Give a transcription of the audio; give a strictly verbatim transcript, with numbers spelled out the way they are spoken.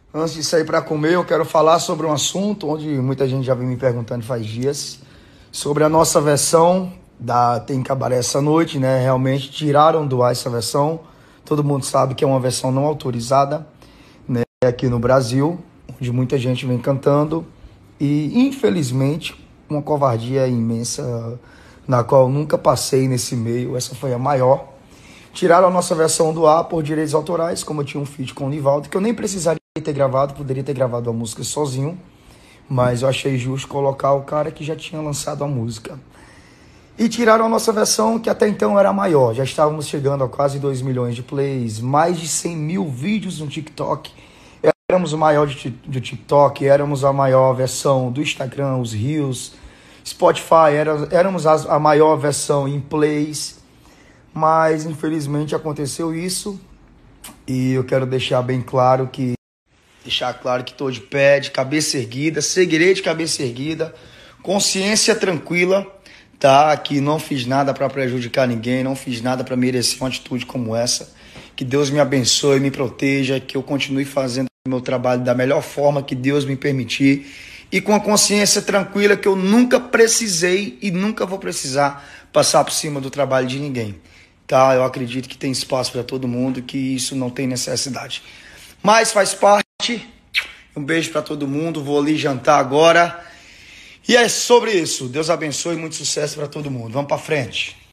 Antes de sair para comer, eu quero falar sobre um assunto onde muita gente já vem me perguntando faz dias, sobre a nossa versão da Tem Cabaré essa noite, né? Realmente tiraram do ar essa versão. Todo mundo sabe que é uma versão não autorizada, né? Aqui no Brasil, onde muita gente vem cantando e, infelizmente, uma covardia imensa na qual eu nunca passei nesse meio. Essa foi a maior. Tiraram a nossa versão do ar por direitos autorais, como eu tinha um feat com o Nivaldo, que eu nem precisaria ter gravado, poderia ter gravado a música sozinho, mas eu achei justo colocar o cara que já tinha lançado a música. E tiraram a nossa versão, que até então era maior, já estávamos chegando a quase dois milhões de plays, mais de cem mil vídeos no TikTok, éramos o maior de, de TikTok, éramos a maior versão do Instagram, os Reels, Spotify, era, éramos a, a maior versão em plays, mas infelizmente aconteceu isso, e eu quero deixar bem claro que Deixar claro que estou de pé, de cabeça erguida, seguirei de cabeça erguida, consciência tranquila, tá? Que não fiz nada para prejudicar ninguém, não fiz nada para merecer uma atitude como essa. Que Deus me abençoe, me proteja, que eu continue fazendo o meu trabalho da melhor forma que Deus me permitir e com a consciência tranquila que eu nunca precisei e nunca vou precisar passar por cima do trabalho de ninguém, tá? Eu acredito que tem espaço para todo mundo, que isso não tem necessidade. Mas faz parte. Um beijo para todo mundo. Vou ali jantar agora. E é sobre isso. Deus abençoe e muito sucesso para todo mundo. Vamos para frente.